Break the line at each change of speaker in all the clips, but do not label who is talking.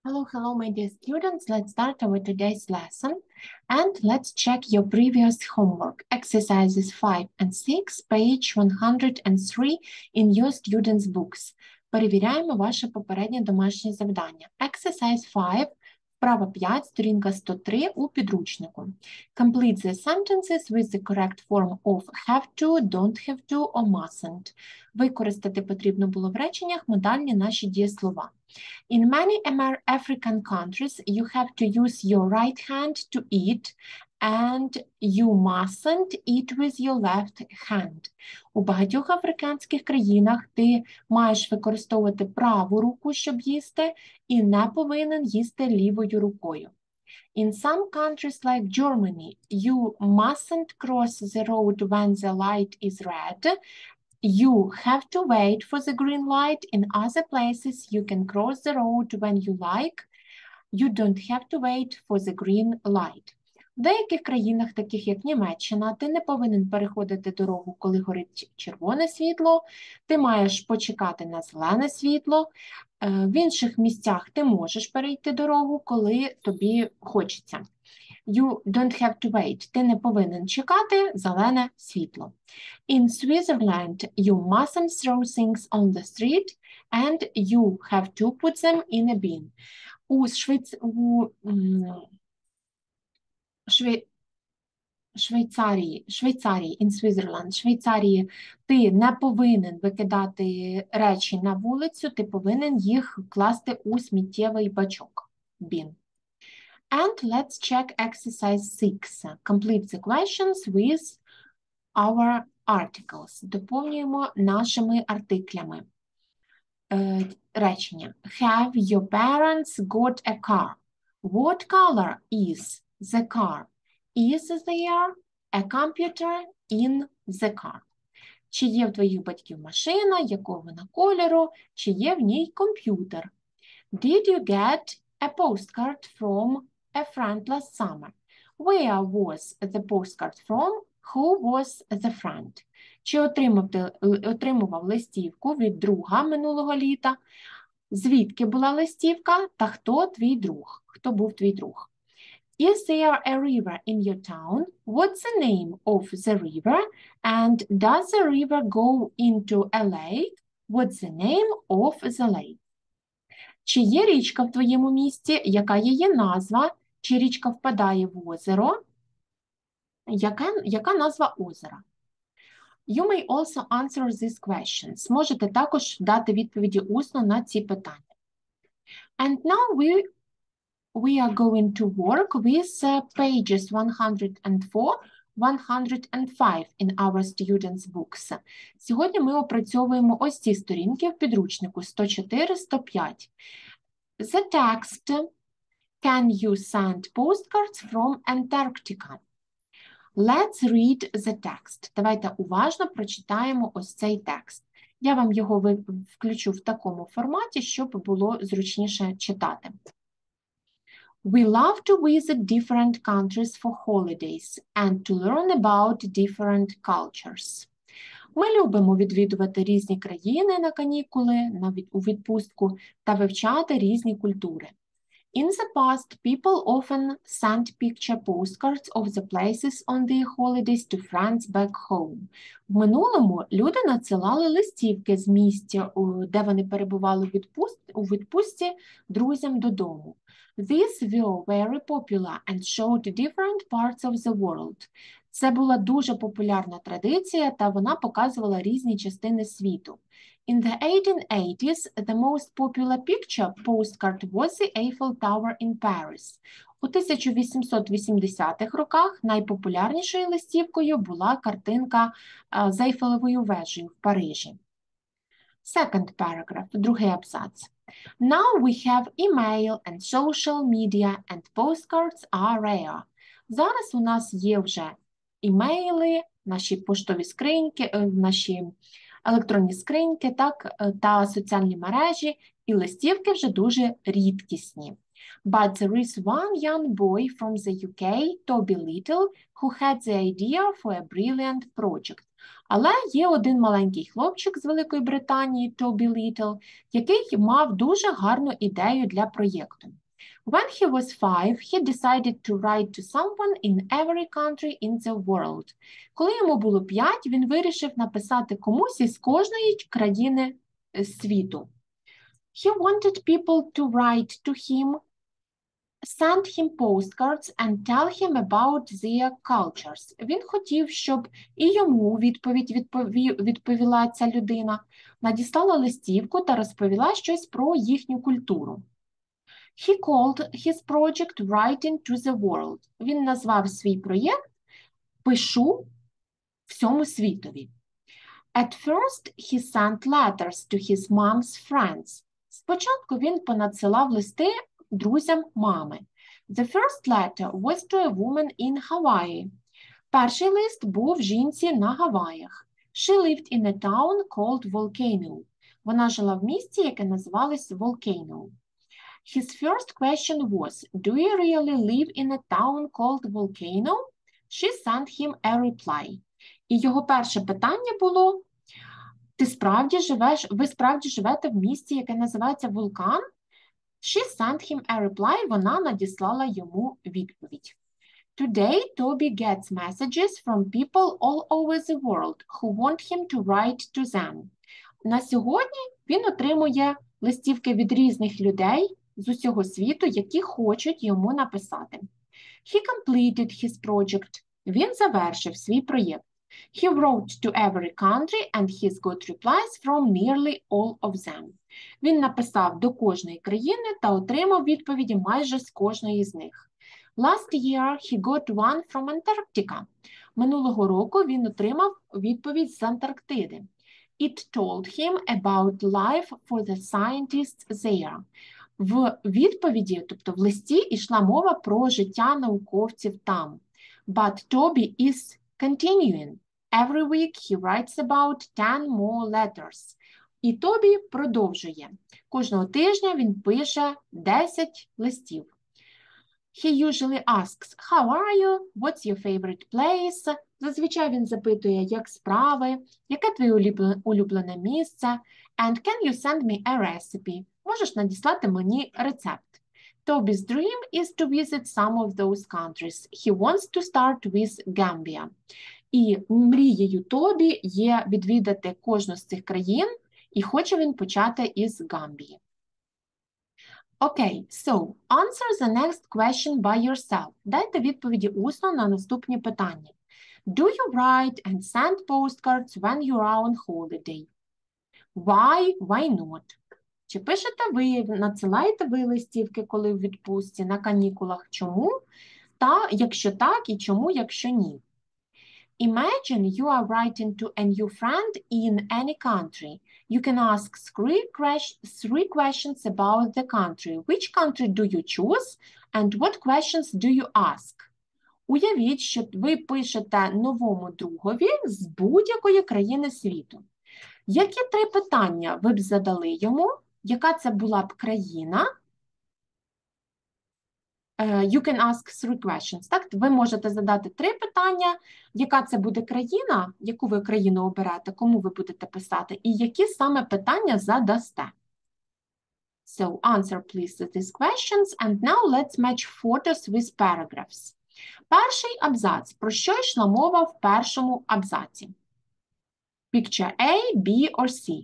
Hello, my dear students. Let's start our today's lesson and let's check your previous homework. Exercises 5 and 6, page 103 in your students' books. Перевіряємо ваше попереднє домашнє завдання. Exercise 5, вправа 5, сторінка 103 у підручнику. Complete the sentences with the correct form of have to, don't have to or mustn't. Використати потрібно було в реченнях модальні наші дієслова. In many African countries, you have to use your right hand to eat, and you mustn't eat with your left hand. У багатьох африканських країнах ти маєш використовувати праву руку, щоб їсти, і не повинен їсти лівою рукою. In some countries like Germany, you mustn't cross the road when the light is red. You have to wait for the green light. In other places, you can cross the road when you like. You don't have to wait for the green light. В деяких країнах, таких як Німеччина, ти не повинен переходити дорогу, коли горить червоне світло. Ти маєш почекати на зелене світло. В інших місцях ти можеш перейти дорогу, коли тобі хочеться. You don't have to wait. Ти не повинен чекати зелене світло. In Switzerland, you mustn't throw things on the street and you have to put them in a bin. У Швейцарії, in Switzerland, Швейцарії, ти не повинен викидати речі на вулицю, ти повинен їх класти у сміттєвий бачок, bin. And let's check exercise 6. Complete the questions with our articles. Доповнюємо нашими артиклями. Речення. Have your parents got a car? What color is the car? Is there a computer in the car? Чи є в твоїх батьків машина, якого вона кольору, чи є в ній комп'ютер? Did you get a postcard from a friend last summer? Where was the postcard from? Who was the friend? Чи отримував листівку від друга минулого літа? Звідки була листівка та хто твій друг? Хто був твій друг? Is there a river in your town? What's the name of the river? And does the river go into a lake? What's the name of the lake? Чи є річка в твоєму місті? Яка її назва? Чи річка впадає в озеро? Яка назва озера? You may also answer these questions. Можете також дати відповіді усно на ці питання. And now we are going to work with pages 104, 105 in our students' books. Сьогодні ми опрацьовуємо ось ці сторінки в підручнику 104, 105. The text, can you send postcards from Antarctica? Let's read the text. Давайте уважно прочитаємо ось цей текст. Я вам його включу в такому форматі, щоб було зручніше читати. We love to visit different countries for holidays and to learn about different cultures. Ми любимо відвідувати різні країни на канікули, у відпустку та вивчати різні культури. In the past, people often sent picture postcards of the places on their holidays to friends back home. В минулому люди надсилали листівки з місця, де вони перебували у відпустці, друзям додому. These were very popular and showed different parts of the world. Це була дуже популярна традиція, та вона показувала різні частини світу. In the 1880s, the most popular picture postcard was the Eiffel Tower in Paris. У 1880-х роках найпопулярнішою листівкою була картинка з Ейфелевою вежею в Парижі. Second paragraph, другий абзац. Now we have email and social media and postcards are rare. Зараз у нас є вже імейли, наші поштові скриньки, наші електронні скриньки, та соціальні мережі, і листівки вже дуже рідкісні. But there is one young boy from the UK, Toby Little, who had the idea for a brilliant project. Але є один маленький хлопчик з Великої Британії, Тобі Літл, який мав дуже гарну ідею для проєкту. When he was 5, he decided to write to someone in every country in the world. Коли йому було 5, він вирішив написати комусь із кожної країни світу. He wanted people to write to him, send him postcards and tell him about their cultures. Він хотів, щоб і йому відповіла ця людина, надіслала листівку та розповіла щось про їхню культуру. He called his project Writing to the World. Він назвав свій проєкт «Пишу всьому світові». At first, he sent letters to his mom's friends. Спочатку він понадсилав листи друзям мами. The first letter was to a woman in Hawaii. Перший лист був жінці на Гаваях. She lived in a town called Volcano. Вона жила в місті, яке називалось Volcano. His first question was, do you really live in a town called Volcano? She sent him a reply. І його перше питання було, ви справді живете в місті, яке називається Вулкан? She sent him a reply, вона надіслала йому відповідь. Today, Toby gets messages from people all over the world who want him to write to them. На сьогодні він отримує листівки від різних людей з усього світу, які хочуть йому написати. He completed his project. Він завершив свій проєкт. He wrote to every country and he's got replies from nearly all of them. Він написав до кожної країни та отримав відповіді майже з кожної з них. Last year he got one from Antarctica. Минулого року він отримав відповідь з Антарктиди. It told him about life for the scientists there. В відповіді, тобто в листі, йшла мова про життя науковців там. But Toby is continuing. Every week he writes about 10 more letters. І Тобі продовжує. Кожного тижня він пише 10 листів. He usually asks, how are you? What's your favorite place? Зазвичай він запитує, як справи, яке твоє улюблене місце, and can you send me a recipe? Можеш надіслати мені рецепт. Toby's dream is to visit some of those countries. He wants to start with Gambia. І мрією Тобі є відвідати кожну з цих країн, і хоче він почати із Гамбії. Okay, so answer the next question by yourself. Дайте відповіді усно на наступні питання. Do you write and send postcards when you are on holiday? Why? Why not? Чи пишете ви, надсилаєте ви листівки, коли в відпустці, на канікулах? Чому? Та, якщо так, і чому, якщо ні? Imagine you are writing to a new friend in any country. You can ask three questions about the country. Which country do you choose? And what questions do you ask? Уявіть, що ви пишете новому другові з будь-якої країни світу. Які 3 питання ви б задали йому? Яка це була б країна? You can ask 3 questions. Так? Ви можете задати 3 питання. Яка це буде країна? Яку ви країну оберете? Кому ви будете писати? І які саме питання задасте? So, answer please to these questions. And now let's match photos with paragraphs. Перший абзац. Про що йшла мова в першому абзаці? Picture A, B or C.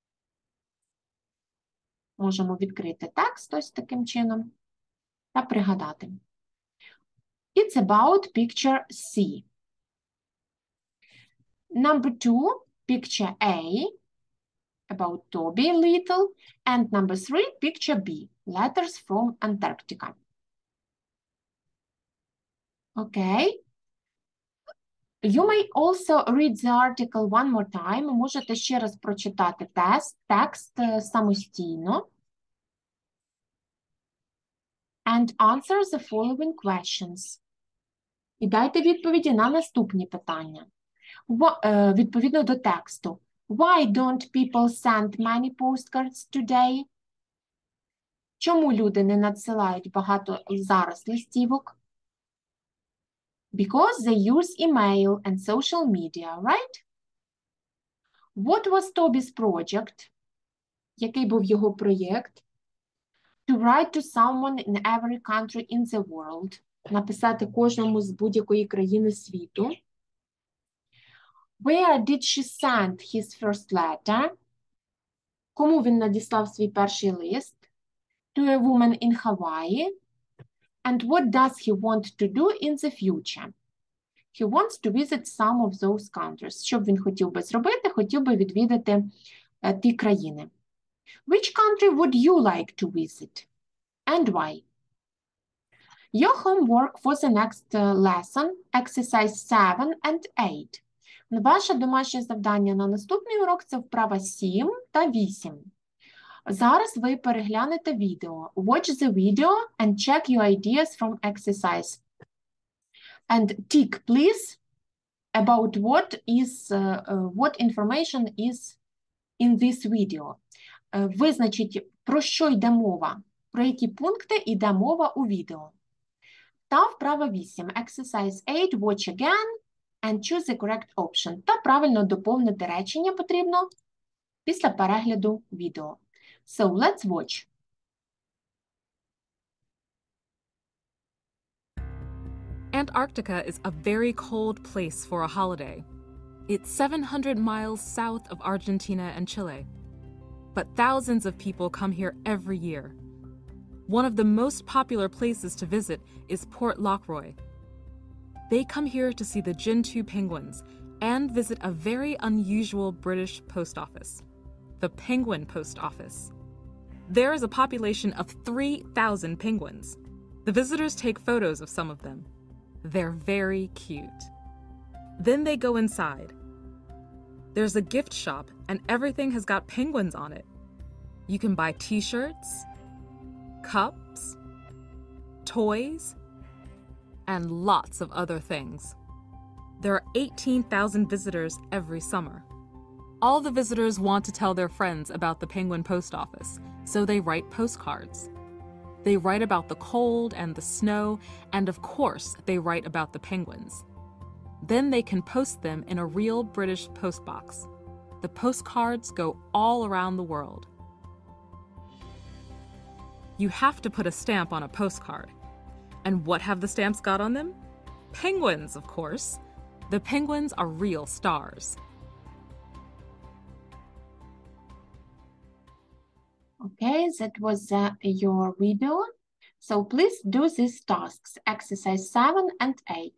Можемо відкрити текст ось таким чином та пригадати. It's about picture C. Number 2, picture A, about Toby Little. And number 3, picture B, letters from Antarctica. Okay. You may also read the article one more time. Можете ще раз прочитати текст самостійно. And answer the following questions. І дайте відповіді на наступні питання. Відповідно до тексту. Why don't people send many postcards today? Чому люди не надсилають багато зараз листівок? Because they use email and social media, right? What was Toby's project? Який був його проєкт? To write to someone in every country in the world. Написати кожному з будь-якої країни світу. Where did she send his first letter? Кому він надіслав свій перший лист? To a woman in Hawaii. And what does he want to do in the future? He wants to visit some of those countries. Що б він хотів би зробити? Хотів би відвідати ті країни. Which country would you like to visit? And why? Your homework for the next lesson, exercise 7 and 8. Ваше домашнє завдання на наступний урок – це вправа 7 та 8. Зараз ви переглянете відео. Watch the video and check your ideas from exercise. And tick, please, about what information is in this video. Визначіть, про що йде мова, про які пункти йде мова у відео. Та вправа 8. Exercise 8, watch again and choose the correct option. Та правильно доповнити речення потрібно після перегляду відео. So, let's watch.
Antarctica is a very cold place for a holiday. It's 700 miles south of Argentina and Chile. But thousands of people come here every year. One of the most popular places to visit is Port Lockroy. They come here to see the Gentoo penguins and visit a very unusual British post office, the Penguin Post Office. There is a population of 3,000 penguins. The visitors take photos of some of them. They're very cute. Then they go inside. There's a gift shop and everything has got penguins on it. You can buy t-shirts, cups, toys, and lots of other things. There are 18,000 visitors every summer. All the visitors want to tell their friends about the Penguin Post Office, so they write postcards. They write about the cold and the snow, and of course, they write about the penguins. Then they can post them in a real British postbox. The postcards go all around the world. You have to put a stamp on a postcard. And what have the stamps got on them? Penguins, of course. The penguins are real stars.
Okay, that was your video. So please do these tasks, exercise 7 and 8.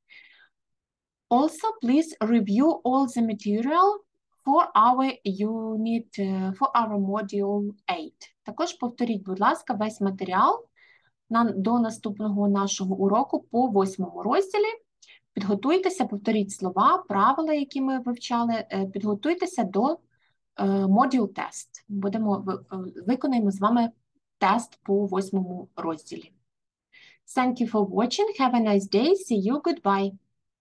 Also, please review all the material for our unit, for our module 8. Також повторіть, будь ласка, весь матеріал до наступного нашого уроку по 8-му розділі. Підготуйтеся, повторіть слова, правила, які ми вивчали, підготуйтеся до module тест. Виконаємо з вами тест по 8-му розділі. Thank you for watching. Have a nice day. See you. Goodbye.